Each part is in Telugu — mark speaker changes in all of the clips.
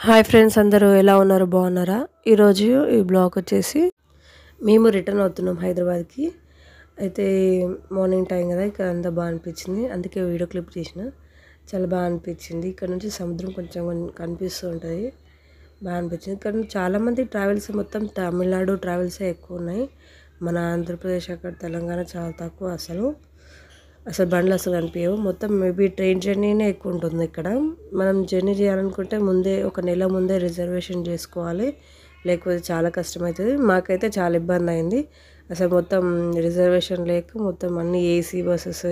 Speaker 1: హాయ్ ఫ్రెండ్స్, అందరూ ఎలా ఉన్నారు? బాగున్నారా? ఈరోజు ఈ బ్లాగ్ వచ్చేసి మేము రిటర్న్ అవుతున్నాం హైదరాబాద్కి. అయితే మార్నింగ్ టైం కదా, ఇక్కడ అంతా బాగా అనిపించింది, అందుకే వీడియో క్లిప్ చేసిన. చాలా బాగా అనిపించింది. ఇక్కడ నుంచి సముద్రం కొంచెం కనిపిస్తూ ఉంటుంది, బాగా అనిపించింది. ఇక్కడ నుంచి చాలామంది ట్రావెల్స్, మొత్తం తమిళనాడు ట్రావెల్సే ఎక్కువ ఉన్నాయి. మన ఆంధ్రప్రదేశ్ అక్కడ తెలంగాణ చాలా తక్కువ. అసలు బండ్లు అసలు కనిపించవు. మొత్తం మేబీ ట్రైన్ జర్నీనే ఎక్కువ ఉంటుంది ఇక్కడ. మనం జర్నీ చేయాలనుకుంటే ముందే ఒక నెల ముందే రిజర్వేషన్ చేసుకోవాలి, లేకపోతే చాలా కష్టమవుతుంది. మాకైతే చాలా ఇబ్బంది అయింది. అసలు మొత్తం రిజర్వేషన్ లేక మొత్తం అన్ని ఏసీ బస్సెస్,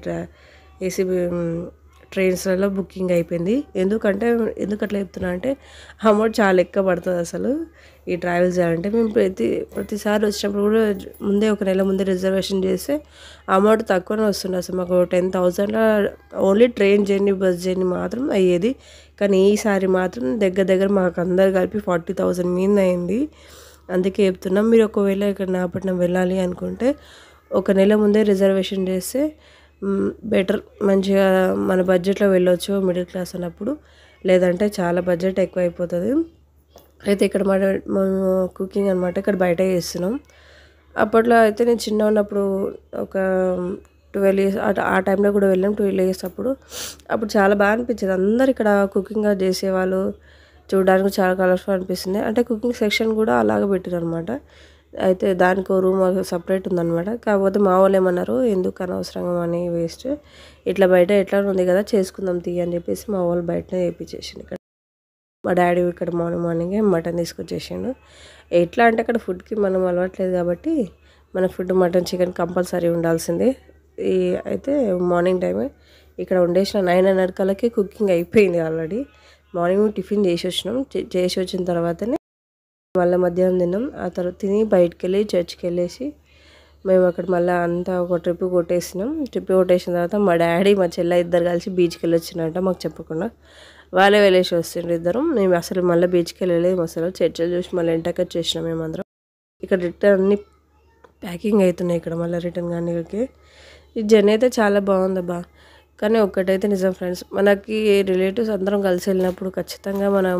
Speaker 1: ఏసీ ట్రైన్స్లలో బుకింగ్ అయిపోయింది. ఎందుకు అట్లా చెప్తున్నా అంటే, అమౌంట్ చాలా ఎక్కువ పడుతుంది అసలు ఈ ట్రావెల్స్ చేయాలంటే. మేము ప్రతిసారి వచ్చినప్పుడు కూడా ముందే ఒక నెల ముందే రిజర్వేషన్ చేస్తే అమౌంట్ తక్కువనే వస్తుంది. అసలు మాకు 10,000లో only train journey, bus journey మాత్రం అయ్యేది. కానీ ఈసారి మాత్రం దగ్గర మాకు అందరు కలిపి 40,000 మీద అయింది. అందుకే చెప్తున్నాం, మీరు ఒకవేళ ఇక్కడ నాగపట్నం వెళ్ళాలి అనుకుంటే ఒక నెల ముందే రిజర్వేషన్ చేస్తే బెటర్. మంచిగా మన బడ్జెట్లో వెళ్ళొచ్చు మిడిల్ క్లాస్ అన్నప్పుడు. లేదంటే చాలా బడ్జెట్ ఎక్కువ అయిపోతుంది. అయితే ఇక్కడ మేము కుకింగ్ అనమాట ఇక్కడ బయట చేస్తున్నాం. అప్పట్లో అయితే నేను చిన్న ఉన్నప్పుడు ఒక 12 ఇయర్స్ ఆ టైంలో కూడా వెళ్ళాం. 12 ఇయర్స్ అప్పుడు చాలా బాగా అనిపించేది. అందరు ఇక్కడ కుకింగ్ చేసేవాళ్ళు, చూడడానికి చాలా కలర్ఫుల్ అనిపిస్తుంది. అంటే కుకింగ్ సెక్షన్ కూడా అలాగే పెట్టారు అనమాట. అయితే దానికి రూమ్ సపరేట్ ఉందన్నమాట. కాకపోతే మా వాళ్ళు ఏమన్నారు, ఎందుకు అనవసరంగా మనీ వేస్ట్, ఇట్లా బయట ఎట్లా ఉంది కదా చేసుకుందాం తీ అని చెప్పేసి మా వాళ్ళు బయటనే వేయించేసిండు. ఇక్కడ మా డాడీ ఇక్కడ మార్నింగే మటన్ తీసుకొచ్చేసిండు. ఎట్లా అంటే అక్కడ ఫుడ్కి మనం అలవాట్లేదు కాబట్టి మన ఫుడ్ మటన్, చికెన్ కంపల్సరీ ఉండాల్సిందే. అయితే మార్నింగ్ టైమే ఇక్కడ ఉండేసిన 9:30 కల్లాకే కుకింగ్ అయిపోయింది ఆల్రెడీ. మార్నింగ్ టిఫిన్ చేసి వచ్చిన తర్వాతనే మళ్ళీ మధ్యాహ్నం తిన్నాం. ఆ తర్వాత తిని బయటకు వెళ్ళి చర్చ్కి వెళ్ళేసి మేము అక్కడ మళ్ళీ అంతా ఒక ట్రిప్ కొట్టేసిన తర్వాత మా డాడీ మా చెల్లె ఇద్దరు కలిసి బీచ్కి వెళ్ళొచ్చినట్ట మాకు చెప్పకుండా. వాళ్ళే వెళ్ళేసి వస్తుండ్రు ఇద్దరం. మేము అసలు మళ్ళీ బీచ్కి వెళ్ళలేదు. అసలు చర్చలు చూసి మళ్ళీ ఎంటకి వచ్చేసినాం మేమందరం. ఇక్కడ రిటర్న్ అన్ని ప్యాకింగ్ అవుతున్నాయి ఇక్కడ మళ్ళీ రిటర్న్ కానీ ఇక్కడికి. ఈ జర్నీ అయితే చాలా బాగుందబ్బా. కానీ ఒక్కటైతే నిజం ఫ్రెండ్స్, మనకి రిలేటివ్స్ అందరం కలిసి వెళ్ళినప్పుడు ఖచ్చితంగా మనం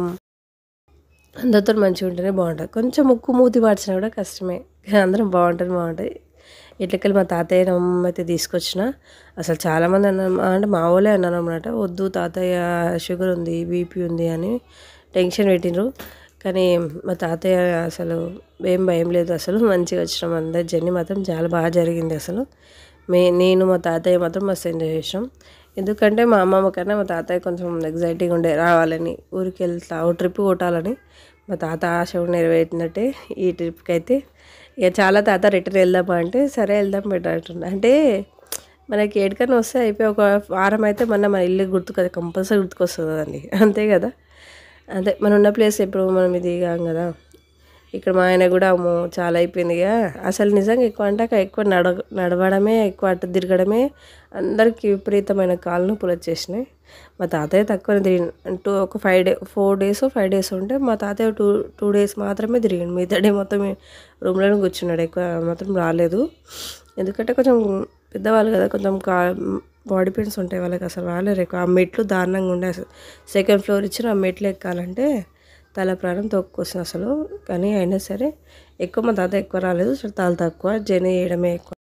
Speaker 1: అందరితో మంచిగా ఉంటేనే బాగుంటుంది. కొంచెం ముక్కు మూతి మార్చినా కూడా కష్టమే, అందరం బాగుంటుంది. ఇట్లకెళ్ళి మా తాతయ్య అమ్మమ్మ అయితే తీసుకొచ్చిన. అసలు చాలామంది అన్నారు, అంటే మా వాళ్ళే అన్నారు అన్నమాట, వద్దు తాతయ్య షుగర్ ఉంది, బీపీ ఉంది అని టెన్షన్ పెట్టిండ్రు. కానీ మా తాతయ్య అసలు ఏం భయం లేదు, అసలు మంచిగా వచ్చినాం. అందరి జర్నీ మాత్రం చాలా బాగా జరిగింది. అసలు నేను మా తాతయ్య మాత్రం మస్తు ఎంజాయ్ చేసినాం. ఎందుకంటే మా అమ్మమ్మ కన్నా మా తాతయ్య కొంచెం ఎగ్జైటింగ్ ఉండే, రావాలని, ఊరికి వెళ్తా ఓ ట్రిప్ కొట్టాలని. మా తాత ఆశ నెరవేరినట్టే ఈ ట్రిప్కి అయితే. ఇక చాలా తాత రిటర్న్ వెళ్దామా అంటే సరే వెళ్దాం బెటర్ అంటున్నా. అంటే మనకి ఎక్కడికైనా వస్తే అయిపోయి ఒక వారం అయితే మన ఇల్లు కంపల్సరీ గుర్తుకొస్తుంది కదండి, అంతే కదా. అదే మనం ఉన్న ప్లేస్ ఎప్పుడు మనం ఇది కాం కదా. ఇక్కడ మా ఆయన కూడా అమ్మో చాలా అయిపోయింది ఇక. అసలు నిజంగా ఎక్కువ అంటే ఎక్కువ నడవడమే, ఎక్కువ అటు తిరగడమే అందరికీ విపరీతమైన కాళ్ళు నొప్పులు వచ్చేసినాయి. మా తాతయ్య తక్కువ తిరిగి ఒక 4 days ఉంటే మా తాతయ్య టూ డేస్ మాత్రమే తిరిగిండు. మిగతా డే మొత్తం రూమ్లోనే కూర్చున్నాడు, ఎక్కువ మాత్రం రాలేదు. ఎందుకంటే కొంచెం పెద్దవాళ్ళు కదా, కొంచెం బాడీ పెయిన్స్ ఉంటాయి వాళ్ళకి. అసలు రాలేరు ఎక్కువ. ఆ మెట్లు దారుణంగా ఉండే, అసలు 2nd floor ఇచ్చిన ఆ మెట్లు ఎక్కాలంటే తల ప్రాణం తొక్కొస్తుంది అసలు. కానీ అయినా సరే ఎక్కువ మా తాత ఎక్కువ రాలేదు, చాలా తక్కువ జర్నీ చేయడమే ఎక్కువ.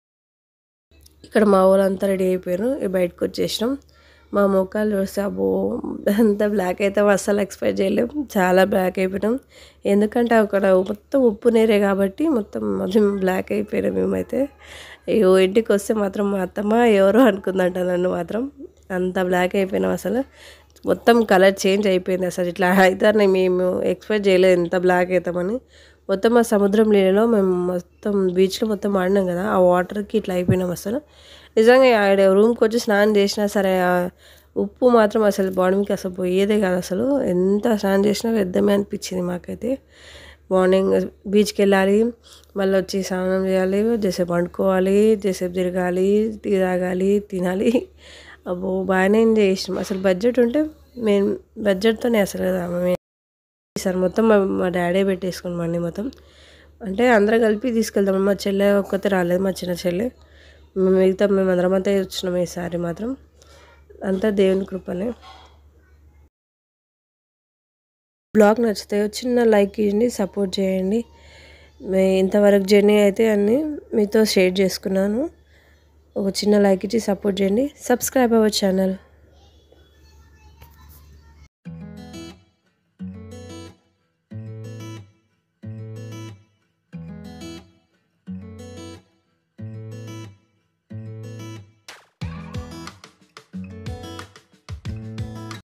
Speaker 1: ఇక్కడ మా వాళ్ళంతా రెడీ అయిపోయారు, బయటకు వచ్చేసినాం. మా ముఖాలు చూస్తే అబ్బో అంత బ్లాక్ అయితే అస్సలు ఎక్స్పెక్ట్ చేయలేము, చాలా బ్లాక్ అయిపోయినాం. ఎందుకంటే అక్కడ మొత్తం ఉప్పు నీరే కాబట్టి మొత్తం బ్లాక్ అయిపోయినాం మేమైతే. ఇంటికి వస్తే మాత్రం మా అత్తమ్మ ఎవరో అనుకుందంట నన్ను మాత్రం, అంత బ్లాక్ అయిపోయినాం. అసలు మొత్తం కలర్ చేంజ్ అయిపోయింది. అసలు ఇట్లా అవుతారని మేము ఎక్స్పెక్ట్ చేయలేదు, ఎంత బ్లాక్ అవుతామని. మొత్తం ఆ సముద్రం నీళ్ళలో మేము మొత్తం బీచ్లో మొత్తం ఆడినాం కదా, ఆ వాటర్కి ఇట్లా అయిపోయినాం. అసలు నిజంగా ఆడ రూమ్కి వచ్చి స్నానం చేసినా సరే ఉప్పు మాత్రం అసలు బాడీకి అసలు పోయేదే కాదు. అసలు ఎంత స్నానం చేసినా వ్యర్థమే అనిపించింది మాకైతే. మార్నింగ్ బీచ్కి వెళ్ళాలి, మళ్ళీ వచ్చి స్నానం చేయాలి, జసేపు వండుకోవాలి, జసేపు తిరగాలి, టీ తాగాలి, తినాలి. అబ్బో బాగానే ఎంజాయ్ చేసినాం. అసలు బడ్జెట్ ఉంటే మేము బడ్జెట్తోనే అసలు సార్ మొత్తం మా డాడీ పెట్టేసుకున్నామండి మొత్తం. అంటే అందరం కలిపి తీసుకెళ్తాం. మా చెల్లె ఒక్కతే రాలేదు, మా చిన్న చెల్లె. మిగతా మేమందరం అంతా వచ్చినాం ఈసారి మాత్రం. అంతా దేవుని కృపనే. బ్లాగ్ నచ్చితే చిన్న లైక్ ఇవ్వండి, సపోర్ట్ చేయండి. ఇంతవరకు జర్నీ అయితే అన్నీ మీతో షేర్ చేసుకున్నాను. ఒక చిన్న లైక్ ఇచ్చి సపోర్ట్ చేయండి. Subscribe our channel.